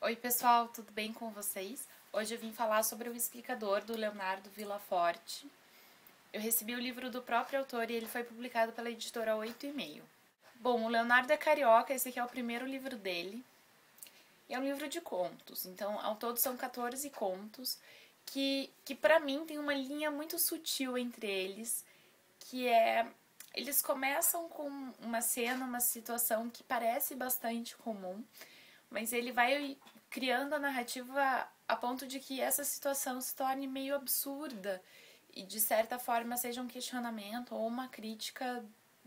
Oi pessoal, tudo bem com vocês? Hoje eu vim falar sobre O Explicador, do Leonardo Villaforte. Eu recebi o livro do próprio autor e ele foi publicado pela editora 8,5. Bom, o Leonardo é carioca, esse aqui é o primeiro livro dele. E é um livro de contos, então ao todo são 14 contos, que pra mim tem uma linha muito sutil entre eles, que é... Eles começam com uma cena, uma situação que parece bastante comum, mas ele vai criando a narrativa a ponto de que essa situação se torne meio absurda e de certa forma seja um questionamento ou uma crítica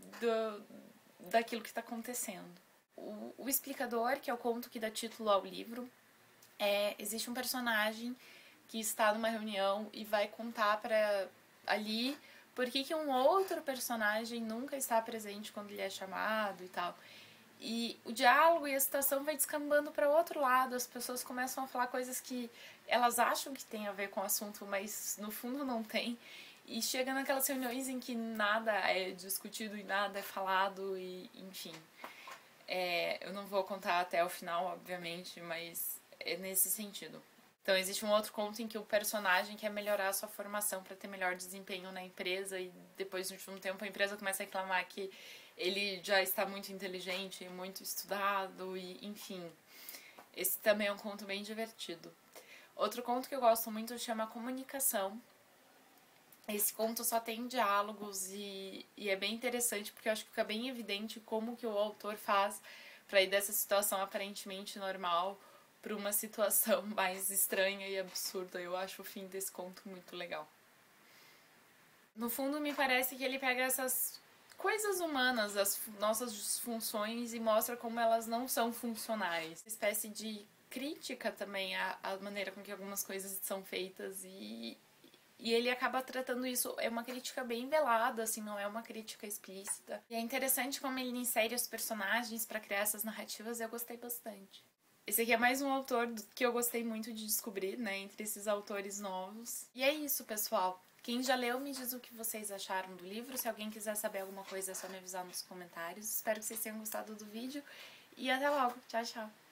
daquilo que está acontecendo. O Explicador, que é o conto que dá título ao livro, existe um personagem que está numa reunião e vai contar para ali por que um outro personagem nunca está presente quando ele é chamado e tal. E o diálogo e a situação vai descambando para outro lado, as pessoas começam a falar coisas que elas acham que tem a ver com o assunto, mas no fundo não tem. E chega naquelas reuniões em que nada é discutido e nada é falado, e enfim. Eu não vou contar até o final, obviamente, mas é nesse sentido. Então existe um outro conto em que o personagem quer melhorar a sua formação para ter melhor desempenho na empresa e depois de um tempo a empresa começa a reclamar que ele já está muito inteligente, muito estudado e enfim. Esse também é um conto bem divertido. Outro conto que eu gosto muito chama Comunicação. Esse conto só tem diálogos e é bem interessante porque eu acho que fica bem evidente como que o autor faz para ir dessa situação aparentemente normal para uma situação mais estranha e absurda. Eu acho o fim desse conto muito legal. No fundo, me parece que ele pega essas coisas humanas, as nossas disfunções, e mostra como elas não são funcionais. Uma espécie de crítica também à maneira com que algumas coisas são feitas e ele acaba tratando isso, é uma crítica bem velada, assim, não é uma crítica explícita. E é interessante como ele insere os personagens para criar essas narrativas, e eu gostei bastante. Esse aqui é mais um autor que eu gostei muito de descobrir, né, entre esses autores novos. E é isso, pessoal. Quem já leu, me diz o que vocês acharam do livro. Se alguém quiser saber alguma coisa, é só me avisar nos comentários. Espero que vocês tenham gostado do vídeo. E até logo. Tchau, tchau.